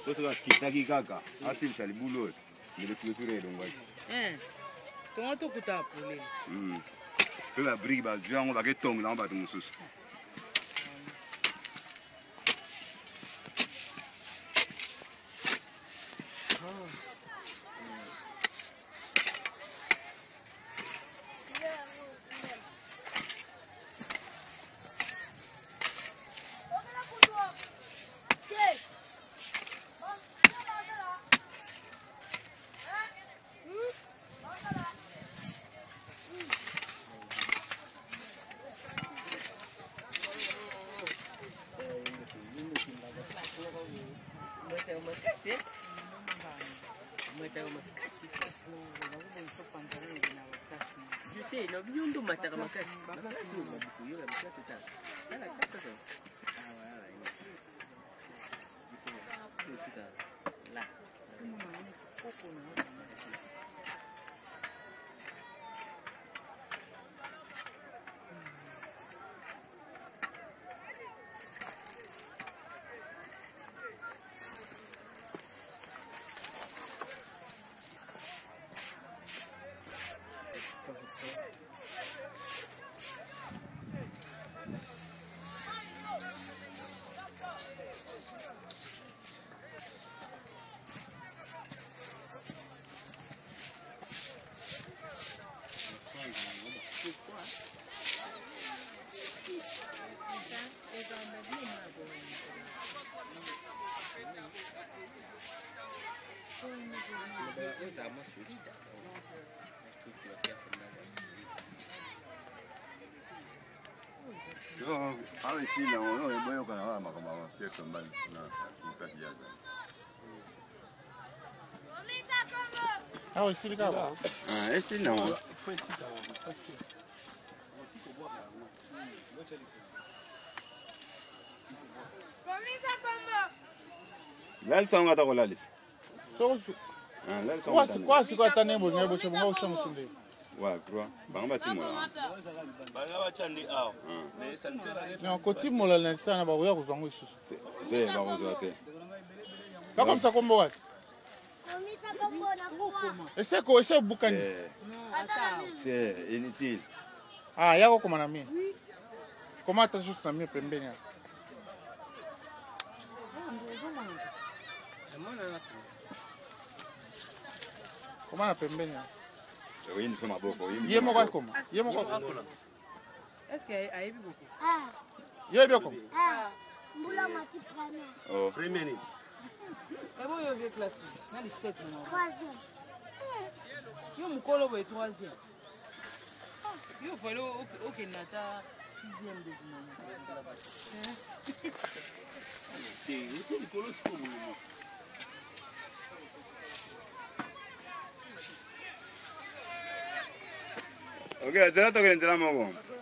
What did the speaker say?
Toka kitaki kaka. Asili sali boulot. Mais le clôturer donc ouais. Comment tu couta pour les? Peu la brique ba dieu on va que tong là on va tout sous. Ici, là, on est bon au Canada, mais comment on fait comme ça, Ah, ici, les gars. Ah, ici, non. Là, ils sont à ta relalis. Quase que a nem bolha, vou chamar o chão assim. Ouais, quoi. Bah, bah, tu m'as. Não, continue lá nessa na baú, eu uso isso. Bem, vamos lá, ok. Tá como ça como é? Esse é o bucani. É inutile. Ah, yako como na minha. Como está justo na minha pembeni. Como na pembeni. Oui, nous sommes à beaucoup. Yé mo quoi como? Yé mo quoi? Est-ce qu'il y a eu beaucoup? Ah. Yé bien como? Ah. Mbula mati prana. Oh. Premier. Et bon, il y a classe. Dans les chèques. Troisième. Il y a mon colo pour troisième. Il faut aller au Canada sixième décimale. Ok, te la toco en la mano.